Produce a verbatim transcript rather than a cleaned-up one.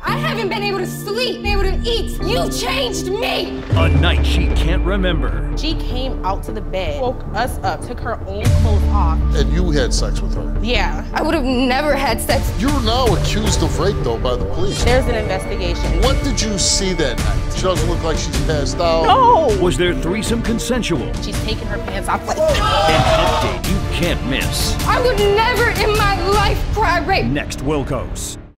I haven't been able to sleep, able to eat. You changed me. A night she can't remember. She came out to the bed, woke us up, took her own clothes off. And you had sex with her? Yeah. I would have never had sex. You're now accused of rape, though, by the police. There's an investigation. What did you see that night? She doesn't look like she's passed out. No! Was their threesome consensual? She's taking her pants off like An update you can't miss. I would never in my life cry rape. Next, Wilkos.